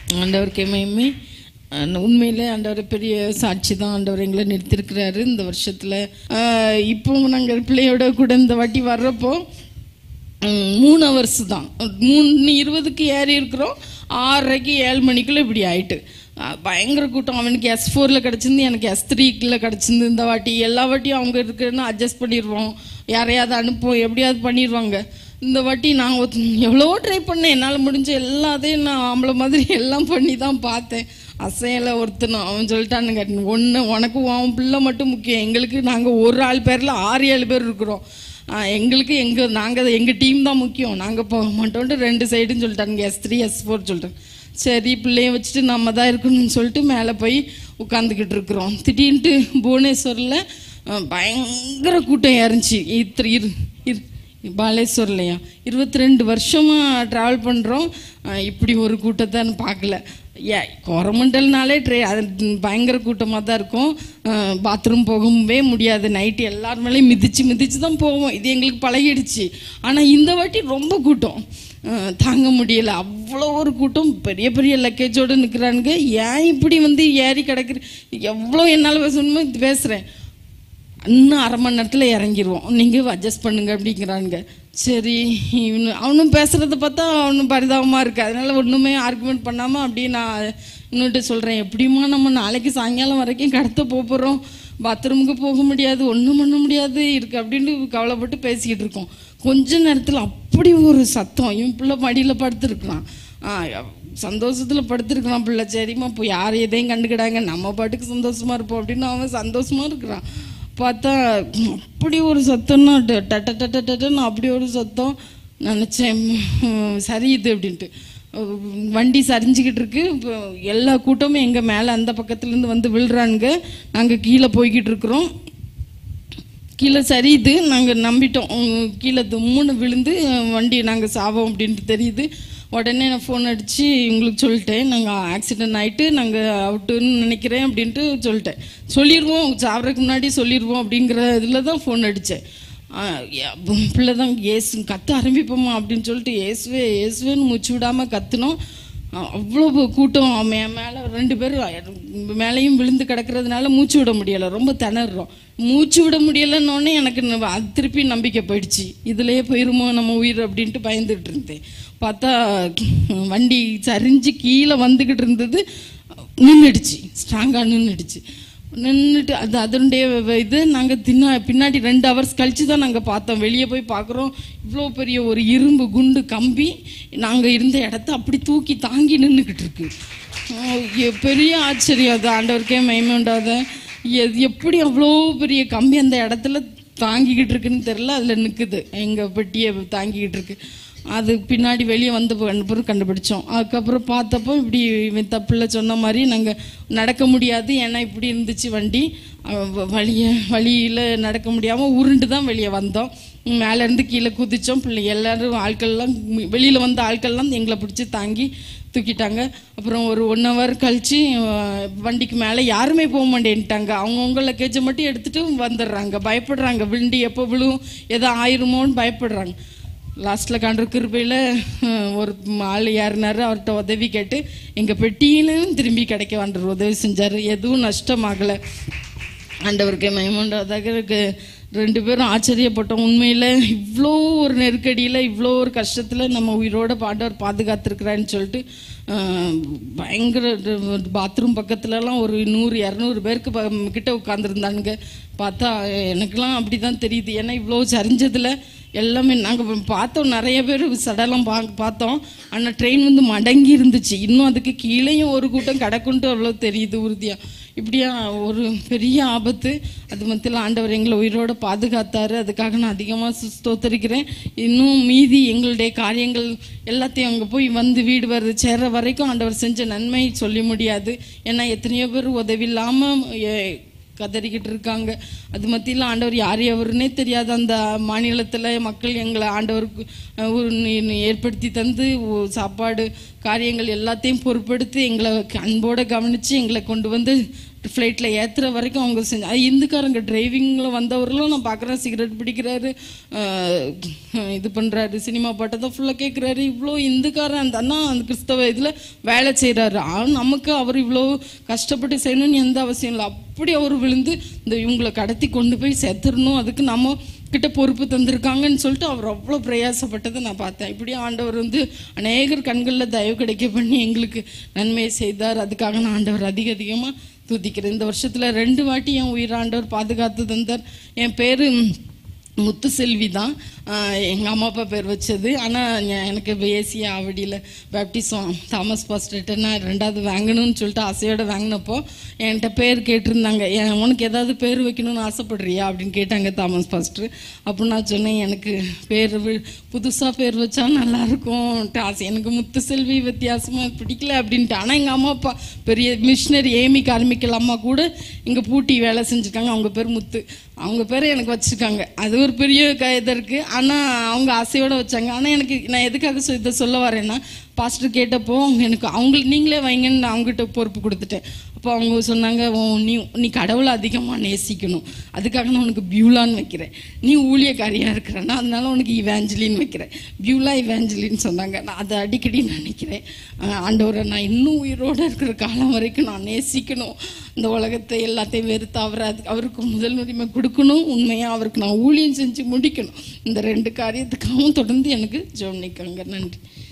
ஆண்டவருக்கே மகிமை. உண்மையிலே ஆண்டவர் பெரிய சாட்சி தான். ஆண்டவர் எங்களை நிறுத்திருக்கிறாரு இந்த வருஷத்தில். இப்போ நாங்கள் பிள்ளையோட கூட இந்த வாட்டி வர்றப்போ 3 hours தான், 3:20க்கு ஏறி இருக்கிறோம். 6:30 7 மணிக்குள்ளே இப்படி ஆயிட்டு பயங்கர கூட்டம். அவனுக்கு S4ல் கிடச்சிருந்து, எனக்கு S3ல கிடச்சிருந்து. இந்த வாட்டி எல்லா வாட்டியும் அவங்க இருக்குன்னு அட்ஜஸ்ட் பண்ணிடுவோம், யாரையாவது அனுப்புவோம், எப்படியாவது பண்ணிடுவாங்க. இந்த வாட்டி நான் எவ்வளோ ட்ரை பண்ணேன், என்னால் முடிஞ்ச எல்லாத்தையும் நான் ஆம்பளை மாதிரி எல்லாம் பண்ணி தான் பார்த்தேன். அசையலை ஒருத்தனும். அவன் சொல்லிட்டானுங்க, ஒன்று உனக்கு உன் பிள்ளை மட்டும் முக்கியம், எங்களுக்கு நாங்கள் ஒரு ஆள் பேரில் 6-7 பேர் இருக்கிறோம், எங்களுக்கு எங்கள் டீம் தான் முக்கியம், நாங்கள் போக மாட்டோன்ட்டு 2 சைடுன்னு சொல்லிட்டானுங்க. S3 S4 சொல்லிட்டேன். சரி பிள்ளைய வச்சுட்டு நம்ம தான் இருக்கணும்னு சொல்லிட்டு மேலே போய் உட்காந்துக்கிட்டு இருக்கிறோம். திடீர்னுட்டு புவனேஸ்வரில் பயங்கர கூட்டம் இருந்துச்சு. பாலேஸ்வர்லையா 22 வருஷமாக ட்ராவல் பண்ணுறோம், இப்படி ஒரு கூட்டத்தை பார்க்கல. கொரமண்டல்னாலே அது பயங்கர கூட்டமாக தான் இருக்கும். பாத்ரூம் போகவே முடியாது, நைட்டு எல்லார் மேலேயும் மிதிச்சு தான் போவோம். இது எங்களுக்கு பழகிடுச்சு. ஆனால் இந்த வாட்டி ரொம்ப கூட்டம் தாங்க முடியலை. அவ்வளோ ஒரு கூட்டம், பெரிய பெரிய லக்கேஜோடு நிற்கிறானுங்க. ஏன் இப்படி ஏறி கிடக்குற, எவ்வளோ என்னால் பேசணுமோ பேசுகிறேன். இன்னும் 1/2 மணி நேரத்தில் இறங்கிடுவோம், நீங்கள் அட்ஜஸ்ட் பண்ணுங்க அப்படிங்கிறானுங்க. சரி, அவனும் பேசுகிறத பார்த்தா அவனும் பரிதாபமாக இருக்குது. அதனால் ஒன்றுமே ஆர்குமெண்ட் பண்ணாமல் அப்படியே நான் இன்னொட்டு சொல்கிறேன், எப்படிமா நம்ம நாளைக்கு சாயங்காலம் வரைக்கும் கடத்த போகிறோம், பாத்ரூமுக்கு போக முடியாது, ஒன்றும் பண்ண முடியாது இருக்குது அப்படின்ட்டு கவலைப்பட்டு பேசிக்கிட்டு இருக்கோம். கொஞ்ச நேரத்தில் அப்படி ஒரு சத்தம். இவன் பிள்ளை மடியில் படுத்துருக்குறான், சந்தோஷத்தில் படுத்துருக்குறான் பிள்ளை. சரிம்மா இப்போ யார் எதையும் கண்டுக்கிடாங்க, நம்ம பாட்டுக்கு சந்தோஷமாக இருப்போம் அப்படின்னு அவன் சந்தோஷமாக இருக்கிறான். பார்த்தா அப்படி ஒரு சத்தம்னா டட்டன்னு அப்படி ஒரு சத்தம். நினச்சேன் சரியுது அப்படின்ட்டு. வண்டி சரிஞ்சிக்கிட்டு இருக்கு, இப்போ எல்லா கூட்டமும் எங்கள் மேலே அந்த பக்கத்துலேருந்து விழுறானுங்க. நாங்கள் கீழே போய்கிட்டு இருக்கிறோம், கீழே சரியுது, நாங்கள் நம்பிட்டோம். கீழே 3 விழுந்து வண்டி நாங்கள் சாவோம் அப்படின்ட்டு தெரியுது. உடனே நான் ஃபோன் அடித்து உங்களுக்கு சொல்லிட்டேன், நாங்கள் ஆக்சிடெண்ட் ஆகிட்டு நாங்கள் அவுட்டுன்னு நினைக்கிறேன் அப்படின்ட்டு சொல்லிட்டேன். சொல்லிடுவோம், சாவறதுக்கு முன்னாடி சொல்லிடுவோம் அப்படிங்கிற இதில் தான் ஃபோன் அடித்தேன். பிள்ளை தான் ஏசு கற்று ஆரம்பிப்போமா அப்படின்னு சொல்லிட்டு ஏசுவேன்னு மூச்சு விடாமல் கற்றுனோம். அவ்வளோ கூட்டம். மேலே 2 பேர் மேலேயும் விழுந்து கிடக்கிறதுனால மூச்சு விட முடியலை, ரொம்ப திணறோம். மூச்சு விட முடியலைன்னொடனே எனக்கு திருப்பி நம்பிக்கை போயிடுச்சு, இதுலேயே போயிருமோ நம்ம உயிர் அப்படின்ட்டு பயந்துகிட்டு இருந்தேன். பார்த்தா வண்டி சரிஞ்சு கீழே வந்துக்கிட்டு இருந்தது, நின்றுடுச்சு, ஸ்ட்ராங்காக நின்றுட்டு அதனுடைய இது நாங்கள் பின்னாடி 2 hours கழித்து தான் நாங்கள் பார்த்தோம். வெளியே போய் பார்க்குறோம், இவ்வளோ பெரிய ஒரு இரும்பு குண்டு கம்பி நாங்கள் இருந்த இடத்த அப்படி தூக்கி தாங்கி நின்றுக்கிட்டு இருக்கு. பெரிய ஆச்சரியம் அது. ஆண்டவருக்கே மகிமை உண்டாத. எப்படி அவ்வளோ பெரிய கம்பி அந்த இடத்துல தாங்கிக்கிட்டு இருக்குன்னு தெரில, அதில் நிற்குது, எங்கள் பெட்டியை தாங்கிக்கிட்டு இருக்கு. அது பின்னாடி வெளியே வந்த பிறகு கண்டுபிடிச்சோம். அதுக்கப்புறம் பார்த்தப்போ இப்படி தப்பில் சொன்ன மாதிரி நாங்கள் நடக்க முடியாது, ஏன்னா இப்படி இருந்துச்சு வண்டி. வழியில் நடக்க முடியாமல் உருண்டு தான் வெளியே வந்தோம். மேலேருந்து கீழே குதித்தோம். எல்லோரும் ஆட்கள்லாம் வெளியில் வந்த ஆட்கள்லாம் எங்களை பிடிச்சி தாங்கி தூக்கிட்டாங்க. அப்புறம் ஒரு 1 hour கழித்து வண்டிக்கு மேலே யாருமே போக மாட்டேன்ட்டாங்க. அவங்கவுங்க லக்கேஜை மட்டும் எடுத்துகிட்டு வந்துடுறாங்க, பயப்படுறாங்க, வண்டி எப்போ விழும் எதோ ஆயிருமோன்னு பயப்படுறாங்க. லாஸ்ட்டில் கண்டர் கிருபையில் ஒரு ஆள் ஏறினார், அவர்கிட்ட உதவி கேட்டு எங்கள் பெட்டியிலும் திரும்பி கிடைக்க வந்துடுற உதவி செஞ்சார். எதுவும் நஷ்டமாகலை. ஆண்டவருக்கு மகிமையுண்டாதாக. 2 பேரும் ஆச்சரியப்பட்டோம். உண்மையில் இவ்வளோ ஒரு நெருக்கடியில், இவ்வளோ ஒரு கஷ்டத்தில் நம்ம உயிரோட ஆண்டவர் பாதுகாத்துருக்குறான்னு சொல்லிட்டு பயங்கர. பாத்ரூம் பக்கத்துலலாம் ஒரு 100-200 பேருக்கு கிட்ட உட்காந்துருந்தானுங்க. பார்த்தா எனக்கெலாம் அப்படி தான் தெரியுது, ஏன்னா இவ்வளோ சரிஞ்சதில் எல்லாமே நாங்கள் பார்த்தோம். நிறைய பேர் சடலம் பார்த்தோம், ஆனால் ட்ரெயின் மடங்கி இருந்துச்சு. இன்னும் அதுக்கு கீழேயும் ஒரு கூட்டம் கிடக்குன்ட்டு அவ்வளோ தெரியுது உறுதியாக. இப்படியா ஒரு பெரிய ஆபத்து. அது மத்தியில் ஆண்டவர் எங்களை உயிரோடு பாதுகாத்தார். அதுக்காக நான் அதிகமாக ஸ்தோத்தரிக்கிறேன். இன்னும் மீதி எங்களுடைய காரியங்கள் எல்லாத்தையும் அங்கே போய் வீடு சேர்ற வரைக்கும் ஆண்டவர் செஞ்ச நன்மை சொல்லி முடியாது. ஏன்னா எத்தனையோ பேர் உதவி இல்லாமல் கதறிக்கிட்டு இருக்காங்க. அது மத்தியில் ஆண்டவர் யார் எவருன்னே தெரியாது அந்த மாநிலத்தில் மக்கள் எங்களை ஆண்டவருக்கு ஏற்படுத்தி தந்து சாப்பாடு காரியங்கள் எல்லாத்தையும் பொறுப்படுத்தி எங்களை அன்போடு கவனித்து எங்களை கொண்டு ஃப்ளைட்டில் ஏற்றுற வரைக்கும் அவங்க செஞ்சு. அது இந்துக்காரங்க டிரைவிங்கில் வந்தவர்களும் நான் பார்க்குறேன், சிகரெட் பிடிக்கிறாரு, இது பண்ணுறாரு, சினிமா பாட்டை தான் ஃபுல்லாக கேட்குறாரு. இவ்வளோ இந்துக்காரன் அந்த அண்ணா அந்த கிறிஸ்தவ இதில் வேலை செய்கிறாரு. ஆனால் நமக்கு அவர் இவ்வளோ கஷ்டப்பட்டு செய்யணும்னு எந்த அவசியம் இல்லை. அப்படி அவர் விழுந்து இந்த இவங்களை கடத்தி கொண்டு போய் செத்துடணும், அதுக்கு நம்ம கிட்ட பொறுப்பு தந்திருக்காங்கன்னு சொல்லிட்டு அவர் அவ்வளோ பிரயாசப்பட்டதை நான் பார்த்தேன். இப்படி ஆண்டவர் அநேகர் கண்களில் தயவு கிடைக்க பண்ணி எங்களுக்கு நன்மையை செய்தார். அதுக்காக நான் ஆண்டவர் அதிகமாக துதிக்கிறேன். இந்த வருஷத்தில் 2 வாட்டி என் உயிர் ஆண்டவர் பாதுகாத்து தந்தார். என் பேர் முத்துசெல்வி தான், எங்கள் அம்மா அப்பா பேர் வச்சது. ஆனால் எனக்கு ஏசி ஆவடியில் பேப்டிசம் தாமஸ் பாஸ்டர்கிட்ட நான் 2வது வாங்கணும்னு சொல்லிட்டு ஆசையோடு வாங்கினப்போ என்கிட்ட பேர் கேட்டிருந்தாங்க. உனக்கு ஏதாவது பேர் வைக்கணும்னு ஆசைப்படுறியா அப்படின்னு கேட்டாங்க தாமஸ் பாஸ்டர். அப்போ நான் சொன்னேன், எனக்கு பேர் புதுசாக பேர் வச்சா நல்லாயிருக்கும் ஆசை, எனக்கு முத்துசெல்வி வித்தியாசமாக பிடிக்கல அப்படின்ட்டு. ஆனால் எங்கள் அம்மா அப்பா பெரிய மிஷினரி ஏமி கார்மிக்கல் அம்மா கூட இங்கே பூட்டி வேலை செஞ்சுருக்காங்க, அவங்க பேர் முத்து, அவங்க பேரை எனக்கு வச்சுருக்காங்க. அது ஒரு பெரிய இதாக இருக்குது. ஆனால் அவங்க ஆசையோடு வச்சாங்க. ஆனால் எனக்கு நான் எதுக்காக இதை சொல்ல வரேன்னா, பாஸ்டர் கேட்டப்போ அவங்களுக்கு நீங்களே வைங்கன்னு நான் அவங்ககிட்ட பொறுப்பு கொடுத்துட்டேன். அப்போ அவங்க சொன்னாங்க, நீ கடவுளை அதிகமாக நேசிக்கணும், அதுக்காக நான் உனக்கு பியூலான்னு வைக்கிறேன். நீ ஊழியக்காரியாக இருக்கிறேன்னா அதனால உனக்கு இவாஞ்சலின்னு வைக்கிறேன். பியூலா இவாஞ்சலின்னு சொன்னாங்க. நான் அதை அடிக்கடி நினைக்கிறேன், ஆண்டவரை நான் இன்னும் உயிரோடு இருக்கிற காலம் வரைக்கும் நான் நேசிக்கணும், இந்த உலகத்தை எல்லாத்தையும் வெறுத்து அவருக்கு முதல் உரிமை கொடுக்கணும், உண்மையாக அவருக்கு நான் ஊழியம் செஞ்சு முடிக்கணும். இந்த 2 காரியத்துக்காகவும் தொடர்ந்து எனக்கு ஜெபம் நிற்காங்க. நன்றி.